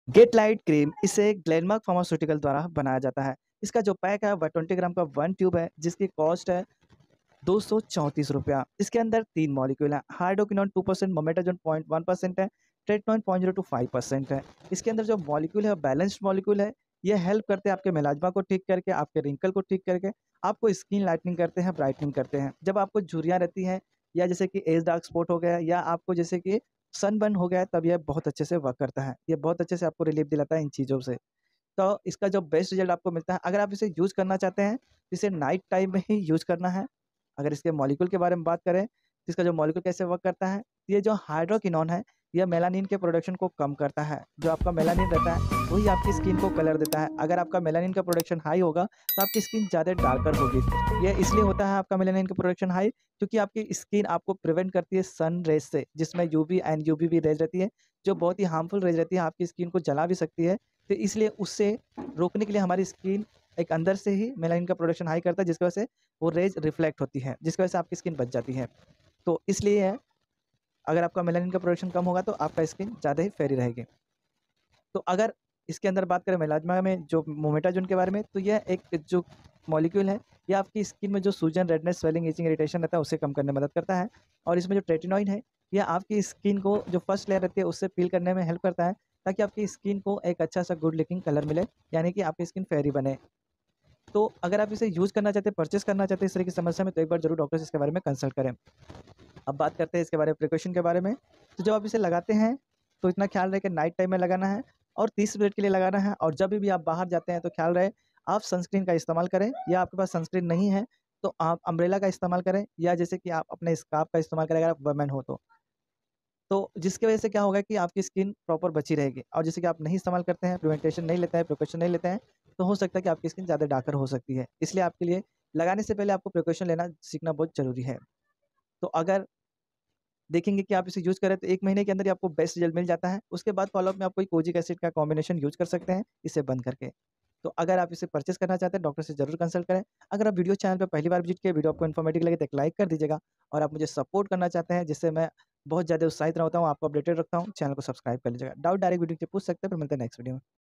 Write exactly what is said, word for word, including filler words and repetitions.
Gate light cream इसे Glenmark pharmaceutical द्वारा बनाया जाता है। इसका जो पैक है वह ट्वेंटी ग्राम का वन ट्यूब है जिसकी कॉस्ट है दो सौ चौंतीस रुपया। इसके अंदर तीन मॉलिक्यूल हैं। Hydroquinone two percent, mometasone zero point one percent है, tretinoin zero point zero two five percent है। इसके अंदर जो मॉलिक्यूल है बैलेंस्ड मॉलिक्यूल है। ये हेल्प करते हैं आपके मेलाज़्मा को ठीक करके, आपके रिंकल को ठीक करके, आपको स्किन लाइटनिंग करते हैं, ब्राइटनिंग करते हैं। जब आपको झुर्रियाँ रहती हैं या जैसे कि एज डार्क स्पॉट हो गया या आपको जैसे कि सनबर्न हो गया है, तब यह बहुत अच्छे से वर्क करता है। ये बहुत अच्छे से आपको रिलीफ दिलाता है इन चीज़ों से। तो इसका जो बेस्ट रिज़ल्ट आपको मिलता है, अगर आप इसे यूज़ करना चाहते हैं, इसे नाइट टाइम में ही यूज़ करना है। अगर इसके मॉलिक्यूल के बारे में बात करें, तो इसका जो मॉलिक्यूल कैसे वर्क करता है, ये जो हाइड्रोक्विनोन है, ये मेलानिन के प्रोडक्शन को कम करता है। जो आपका मेलानिन रहता है, वही आपकी स्किन को कलर देता है। अगर आपका मेलानिन का प्रोडक्शन हाई होगा, तो आपकी स्किन ज़्यादा डार्कर होगी। ये इसलिए होता है आपका मेलानिन का प्रोडक्शन हाई, क्योंकि आपकी स्किन आपको प्रिवेंट करती है सन रेज़ से, जिसमें यूवी एंड यूवीबी रेज़ रहती है, जो बहुत ही हार्मफुल रेज़ रहती है, आपकी स्किन को जला भी सकती है। तो इसलिए उससे रोकने के लिए हमारी स्किन एक अंदर से ही मेलानिन का प्रोडक्शन हाई करता है, जिसकी वजह से वो रेज़ रिफ्लेक्ट होती है, जिसकी वजह से आपकी स्किन बच जाती है। तो इसलिए है, अगर आपका मेलानिन का प्रोडक्शन कम होगा तो आपका स्किन ज़्यादा ही फेयरी रहेगी। तो अगर इसके अंदर बात करें मेलाज़्मा में जो मोमेटाजोन के बारे में, तो यह एक जो मॉलिक्यूल है, ये आपकी स्किन में जो सूजन, रेडनेस, स्वेलिंग, इचिंग, इरिटेशन रहता है, उसे कम करने में मदद करता है। और इसमें जो ट्रेटिनॉइन है, ये आपकी स्किन को जो फर्स्ट लेयर रहती है, उससे पील करने में हेल्प करता है, ताकि आपकी स्किन को एक अच्छा-सा गुड लुकिंग कलर मिले, यानी कि आपकी स्किन फेयरी बने। तो अगर आप इसे यूज़ करना चाहते हैं, परचेज़ करना चाहते हैं इस तरह की समस्या में, तो एक बार ज़रूर डॉक्टर से इसके बारे में कंसल्ट करें। अब बात करते हैं इसके बारे में प्रिकॉशन के बारे में। तो जब आप इसे लगाते हैं, तो इतना ख़्याल रहे कि नाइट टाइम में लगाना है और तीस मिनट के लिए लगाना है और जब भी आप बाहर जाते हैं, तो ख़्याल रहे आप सनस्क्रीन का इस्तेमाल करें या आपके पास सनस्क्रीन नहीं है, तो आप अम्ब्रेला का इस्तेमाल करें या जैसे कि आप अपने स्कार्फ का इस्तेमाल करें अगर आप वुमेन हो तो। तो जिसकी वजह से क्या होगा कि आपकी स्किन प्रॉपर बची रहेगी और जैसे कि आप नहीं इस्तेमाल करते हैं, प्रिवेंटेशन नहीं लेते हैं, प्रिकॉशन नहीं लेते हैं, तो हो सकता है कि आपकी स्किन ज़्यादा डार्कर हो सकती है। इसलिए आपके लिए लगाने से पहले आपको प्रिकॉशन लेना सीखना बहुत ज़रूरी है। तो अगर देखेंगे कि आप इसे यूज़ करें तो एक महीने के अंदर ही आपको बेस्ट रिज़ल्ट मिल जाता है। उसके बाद फ़ॉलो-अप में आप कोई कोजिक एसिड का कॉम्बिनेशन यूज़ कर सकते हैं, इसे बंद करके। तो अगर आप इसे परचेज़ करना चाहते हैं, डॉक्टर से ज़रूर कंसल्ट करें। अगर आप वीडियो चैनल पे पहली बार विज़िट किए, वीडियो आपको इन्फॉर्मेटिव लगे तो एक लाइक कर दीजिएगा और आप मुझे सपोर्ट करना चाहते हैं, जिससे मैं बहुत ज़्यादा उत्साहित रहता हूँ, आपको अपडेटेड रखता हूँ, चैनल को सब्सक्राइब कर लीजिएगा। डाउट डायरेक्ट वीडियो नीचे पूछ सकते हैं, फिर मिलते हैं नेक्स्ट वीडियो में।